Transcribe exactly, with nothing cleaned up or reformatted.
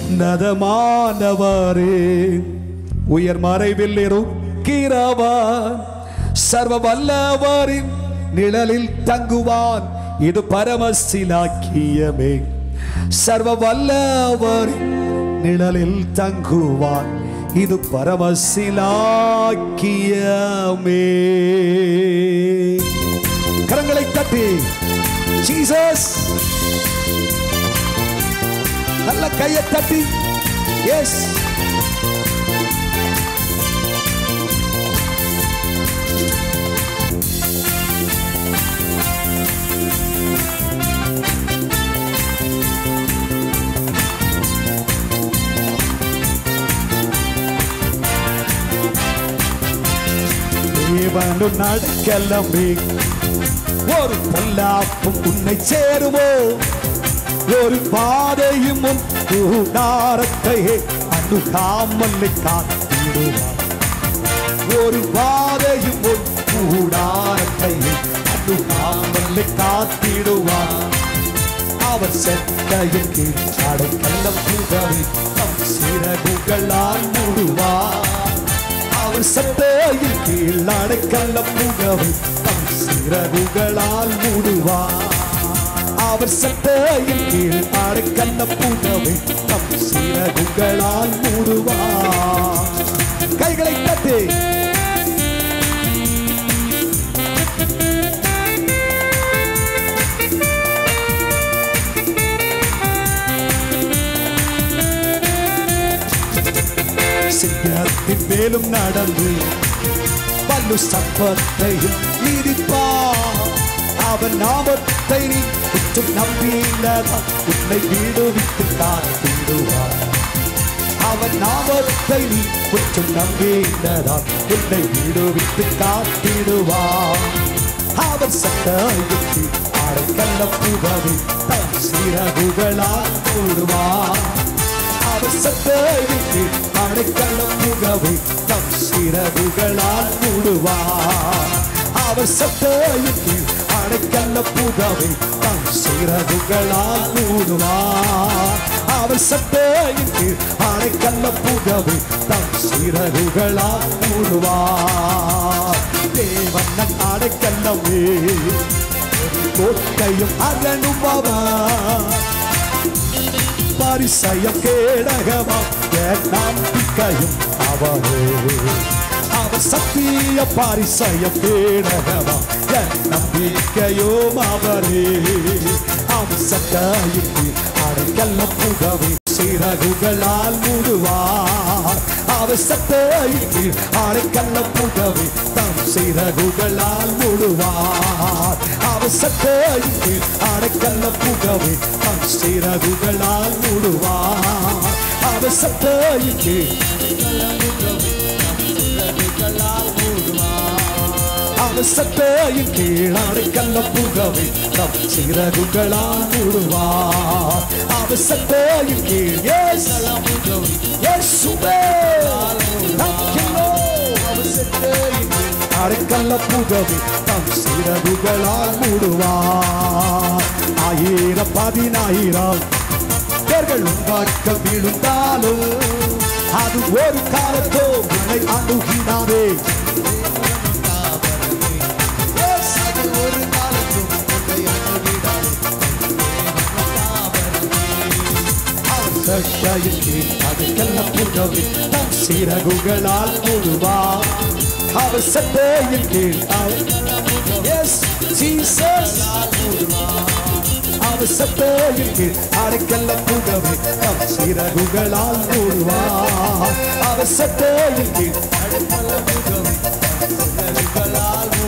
உன்னதமானவரே உயர் மறைவில் இருக்கிறவர் சர்வ வல்லவரின் நிழலில் தங்குவான் இது பரமசிலாக்கியமே சர்வ வல்லவரின் நிழலில் தங்குவான் இது பரமசிலாக்கியமே கரங்களை தட்டி ஜீசஸ் நல்ல கையை தட்டி எஸ் தேவனும் நடக்கலமே ஒரு பொல்லாப்பும் உன்னை சேருவோ ஒரு பாதையும் உன் கூடாரத்தையே அணுகாமல் காத்திடுவார் ஒரு பாதையும் உன் கூடாரத்தையே அணுகாமல் காத்திடுவார் அவர் செட்டையின் கீழ் அடைக்கலம் புகவை தம் சிறகுகளால் மூடுவார் அவர் செட்டையின் கீழ் அடைக்கலம் புகவை தம் சிறகுகளால் மூடுவார் அவர் சட்டையின் கீழ் அடைக்கலம் புகவை தம் சிறகுகளால் மூடுவார் கைகளை தட்டி சிங்கத்தின் மேலும் நடந்து பல்லு சப்பத்தையும் நீதிப்பார் அவன் நாமத்தை நீ உற்றும் நம்பினதால் உன்னை விடுவித்து காத்திடுவார் அவன் நாமத்தை நீ உற்றும் நம்பினதால் உன்னை விடுவித்து காத்திடுவார் அவர் சட்டைக்கு அடைக்கலம் புகவை தம் சிறகுகளால் மூடுவார் அவர் சட்டைக்கு அடைக்கலம் புகவை தம் சிறகுகளால் மூடுவார் அவர் சட்டைக்கு அடைக்கலம் புகவை தம் சிறகுகளால் மூடுவார் அவர் சட்டைக்கு அடைக்கலம் புகவை தம் சிறகுகளால் மூடுவார் தேவன் அடைக்கலமே கோட்டையும் அகனுபவர் பரிசயம் கேடகமா நம்பிக்கையும் அவரே அவர் சத்திய பரிசயம் கேடகமா நம்பிக்கையும் அவரே அவர் சட்டைக்கு அடைக்கலம் புகவை சிறகுகளால் மூடுவார் அவர் சட்டைக்கு அடைக்கலம் புகவை தம் சிறகுகளால் மூடுவார் அவர் சட்டைக்கு அடைக்கலம் புகவை தம் சிறகுகளால் மூடுவார் அவர் சட்டைக்கு அவர் சட்டையின் கீழ் அடைக்கலம் புகவை தம் சிறகுகளால் மூடுவார் அவர் சட்டையின் கீழ் அடைக்கலம் புகவை தம் சிறகுகளால் மூடுவார் ஆயிரம் பதினாயிரம் பேர்கள் உண்டாக்க விழுந்தாலும் அது ஒரு காலத்தோ உன்னை அணுகினாரே ஒரு காலத்தும் உன்னை அணுகினாரே அடைக்கலம் புகவை தம் சிறகுகளால் மூடுவார் அவர் சட்டையின் கீழ் அவர் சட்டையின் கீழ் அடைக்கலம் புகவை தம் சிறகுகளால் மூடுவார் அவர் சட்டையின் கீழ் அடைக்கலம் புகவை தம் சிறகுகளால்